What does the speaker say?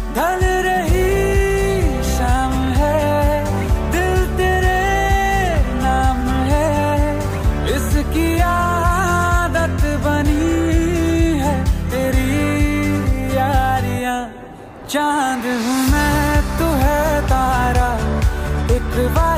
ढल रही शाम है, दिल तेरे नाम है, इसकी आदत बनी है तेरी यारियां। चांद हूँ मैं, तू है तारा, एक बार